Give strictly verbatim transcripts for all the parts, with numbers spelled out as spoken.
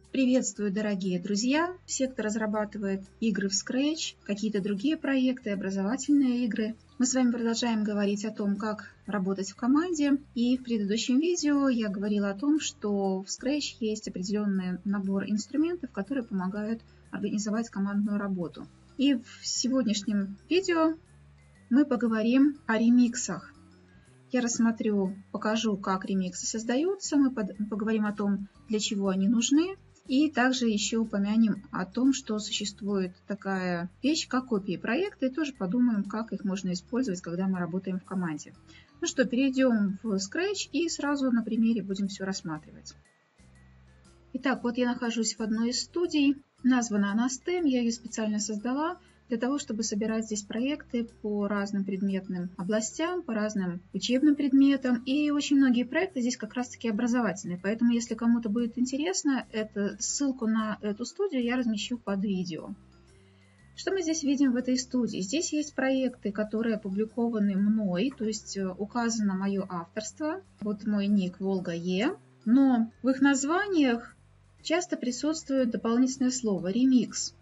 Приветствую, дорогие друзья, все, кто разрабатывает игры в Scratch, какие-то другие проекты, образовательные игры. Мы с вами продолжаем говорить о том, как работать в команде. И в предыдущем видео я говорила о том, что в Scratch есть определенный набор инструментов, которые помогают организовать командную работу. И в сегодняшнем видео мы поговорим о ремиксах. Я рассмотрю, покажу, как ремиксы создаются, мы поговорим о том, для чего они нужны. И также еще упомянем о том, что существует такая вещь, как копии проекта, и тоже подумаем, как их можно использовать, когда мы работаем в команде. Ну что, перейдем в Scratch и сразу на примере будем все рассматривать. Итак, вот я нахожусь в одной из студий, названа она стэм, я ее специально создала для того, чтобы собирать здесь проекты по разным предметным областям, по разным учебным предметам. И очень многие проекты здесь как раз-таки образовательные. Поэтому, если кому-то будет интересно, это, ссылку на эту студию я размещу под видео. Что мы здесь видим в этой студии? Здесь есть проекты, которые опубликованы мной, то есть указано мое авторство. Вот мой ник Волга-Е. Но в их названиях часто присутствует дополнительное слово «ремикс».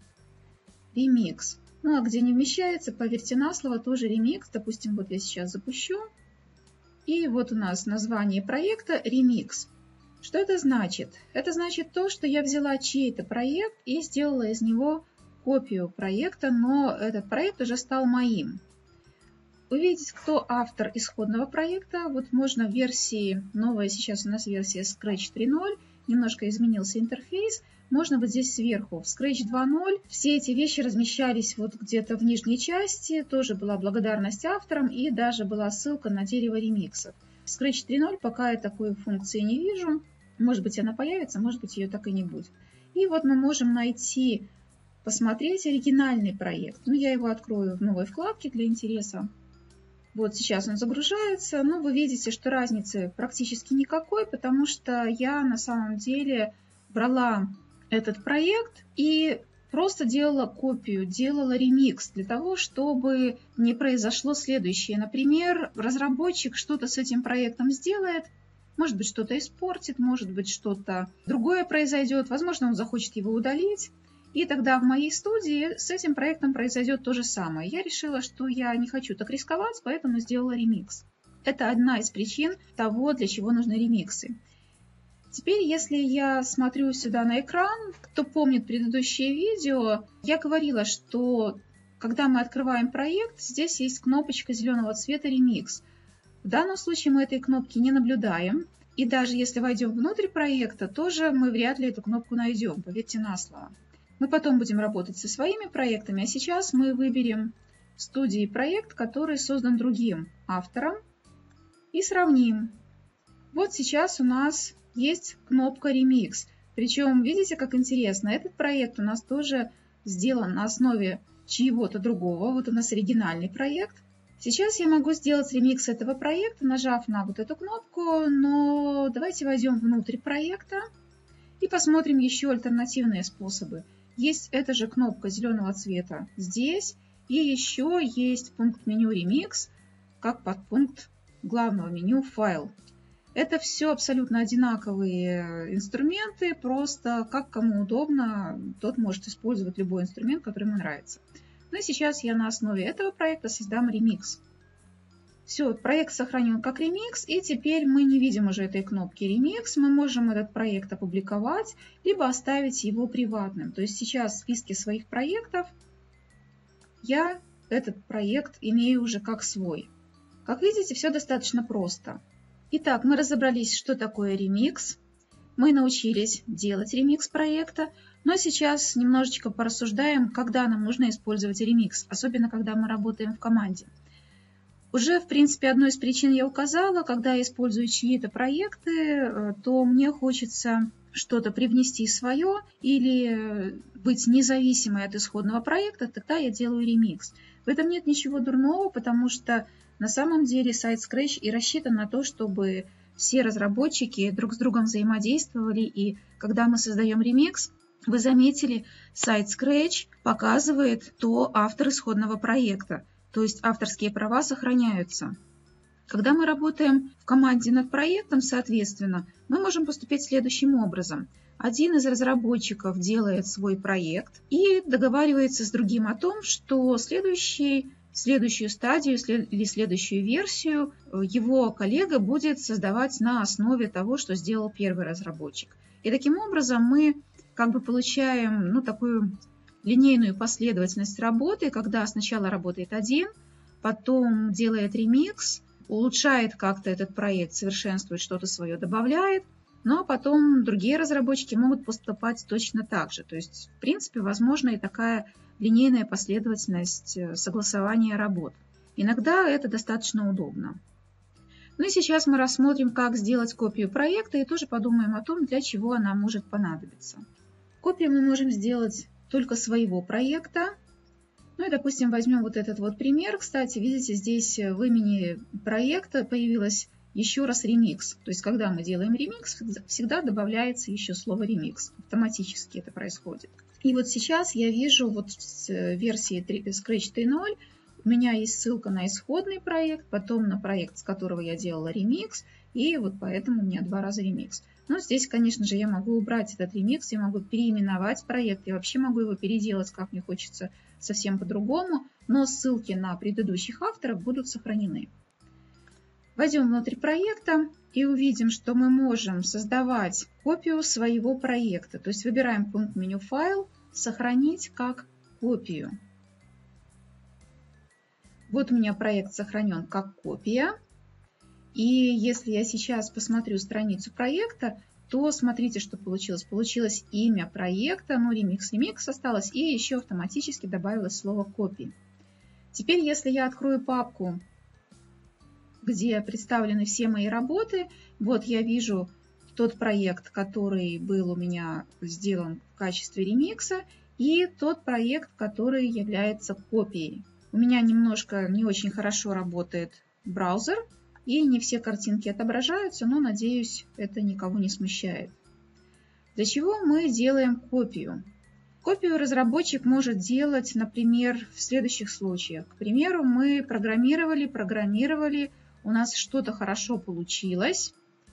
Ремикс. Ну, а где не вмещается, поверьте на слово, тоже ремикс. Допустим, вот я сейчас запущу. И вот у нас название проекта «Ремикс». Что это значит? Это значит то, что я взяла чей-то проект и сделала из него копию проекта, но этот проект уже стал моим. Увидеть, кто автор исходного проекта, вот можно в версии, новая сейчас у нас версия Scratch три ноль, немножко изменился интерфейс. Можно вот здесь сверху, в Scratch два ноль, все эти вещи размещались вот где-то в нижней части, тоже была благодарность авторам и даже была ссылка на дерево ремиксов. В Scratch три ноль пока я такой функции не вижу, может быть она появится, может быть ее так и не будет. И вот мы можем найти, посмотреть оригинальный проект. Ну, я его открою в новой вкладке для интереса. Вот сейчас он загружается, но вы видите, что разницы практически никакой, потому что я на самом деле брала этот проект и просто делала копию, делала ремикс для того, чтобы не произошло следующее. Например, разработчик что-то с этим проектом сделает, может быть, что-то испортит, может быть, что-то другое произойдет, возможно, он захочет его удалить. И тогда в моей студии с этим проектом произойдет то же самое. Я решила, что я не хочу так рисковать, поэтому сделала ремикс. Это одна из причин того, для чего нужны ремиксы. Теперь, если я смотрю сюда на экран, кто помнит предыдущее видео, я говорила, что когда мы открываем проект, здесь есть кнопочка зеленого цвета «Ремикс». В данном случае мы этой кнопки не наблюдаем. И даже если войдем внутрь проекта, тоже мы вряд ли эту кнопку найдем, поверьте на слово. Мы потом будем работать со своими проектами, а сейчас мы выберем в студии проект, который создан другим автором, и сравним. Вот сейчас у нас есть кнопка «Ремикс». Причем, видите, как интересно, этот проект у нас тоже сделан на основе чьего-то другого. Вот у нас оригинальный проект. Сейчас я могу сделать ремикс этого проекта, нажав на вот эту кнопку, но давайте войдем внутрь проекта и посмотрим еще альтернативные способы. Есть эта же кнопка зеленого цвета здесь, и еще есть пункт меню «Ремикс», как подпункт главного меню «Файл». Это все абсолютно одинаковые инструменты, просто как кому удобно, тот может использовать любой инструмент, который ему нравится. Ну и сейчас я на основе этого проекта создам ремикс. Все, проект сохранен как ремикс, и теперь мы не видим уже этой кнопки «Ремикс». Мы можем этот проект опубликовать, либо оставить его приватным. То есть сейчас в списке своих проектов я этот проект имею уже как свой. Как видите, все достаточно просто. Итак, мы разобрались, что такое ремикс. Мы научились делать ремикс проекта, но сейчас немножечко порассуждаем, когда нам нужно использовать ремикс, особенно когда мы работаем в команде. Уже, в принципе, одной из причин я указала, когда я использую чьи-то проекты, то мне хочется что-то привнести свое или быть независимой от исходного проекта, тогда я делаю ремикс. В этом нет ничего дурного, потому что на самом деле сайт Scratch и рассчитан на то, чтобы все разработчики друг с другом взаимодействовали, и когда мы создаем ремикс, вы заметили, сайт Scratch показывает, кто автор исходного проекта, то есть авторские права сохраняются. Когда мы работаем в команде над проектом, соответственно, мы можем поступить следующим образом. один из разработчиков делает свой проект и договаривается с другим о том, что следующий, следующую стадию или следующую версию его коллега будет создавать на основе того, что сделал первый разработчик. И таким образом мы как бы получаем ну, такую линейную последовательность работы, когда сначала работает один, потом делает ремикс, улучшает как-то этот проект, совершенствует, что-то свое добавляет, но потом другие разработчики могут поступать точно так же. То есть, в принципе, возможна и такая линейная последовательность согласования работ. Иногда это достаточно удобно. Ну и сейчас мы рассмотрим, как сделать копию проекта и тоже подумаем о том, для чего она может понадобиться. Копию мы можем сделать только своего проекта. Ну и, допустим, возьмем вот этот вот пример. Кстати, видите, здесь в имени проекта появилось еще раз ремикс. То есть, когда мы делаем ремикс, всегда добавляется еще слово ремикс. Автоматически это происходит. И вот сейчас я вижу вот в версии Scratch три ноль у меня есть ссылка на исходный проект, потом на проект, с которого я делала ремикс, и вот поэтому у меня два раза ремикс. Но здесь, конечно же, я могу убрать этот ремикс, я могу переименовать проект, я вообще могу его переделать, как мне хочется, совсем по-другому, но ссылки на предыдущих авторов будут сохранены. Войдем внутрь проекта и увидим, что мы можем создавать копию своего проекта. То есть выбираем пункт меню «Файл», «Сохранить как копию». Вот у меня проект сохранен как копия. И если я сейчас посмотрю страницу проекта, то смотрите, что получилось. Получилось имя проекта, ну ремикс, ремикс осталось, и еще автоматически добавилось слово «копии». Теперь, если я открою папку, где представлены все мои работы, вот я вижу тот проект, который был у меня сделан в качестве ремикса, и тот проект, который является копией. У меня немножко не очень хорошо работает браузер, и не все картинки отображаются, но, надеюсь, это никого не смущает. Для чего мы делаем копию? Копию разработчик может делать, например, в следующих случаях. К примеру, мы программировали, программировали, у нас что-то хорошо получилось,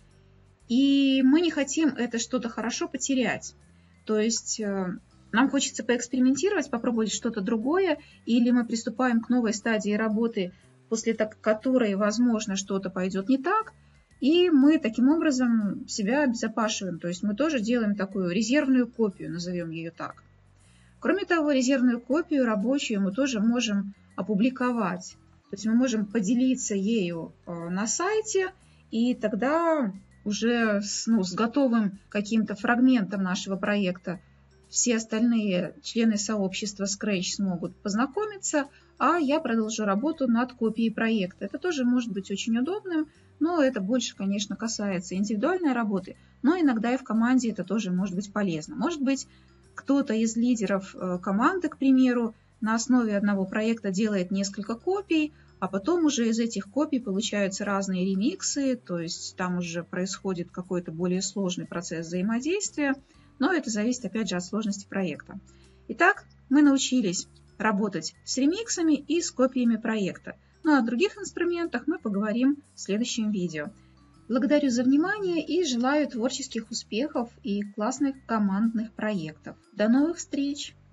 и мы не хотим это что-то хорошо потерять. То есть нам хочется поэкспериментировать, попробовать что-то другое, или мы приступаем к новой стадии работы, после которой, возможно, что-то пойдет не так, и мы таким образом себя обезопашиваем. То есть мы тоже делаем такую резервную копию, назовем ее так. Кроме того, резервную копию рабочую мы тоже можем опубликовать. То есть мы можем поделиться ею на сайте, и тогда уже с, ну, с готовым каким-то фрагментом нашего проекта все остальные члены сообщества Scratch смогут познакомиться, а я продолжу работу над копией проекта. Это тоже может быть очень удобным, но это больше, конечно, касается индивидуальной работы, но иногда и в команде это тоже может быть полезно. Может быть, кто-то из лидеров команды, к примеру, на основе одного проекта делает несколько копий, а потом уже из этих копий получаются разные ремиксы, то есть там уже происходит какой-то более сложный процесс взаимодействия, но это зависит опять же от сложности проекта. Итак, мы научились работать с ремиксами и с копиями проекта. Ну а о других инструментах мы поговорим в следующем видео. Благодарю за внимание и желаю творческих успехов и классных командных проектов. До новых встреч!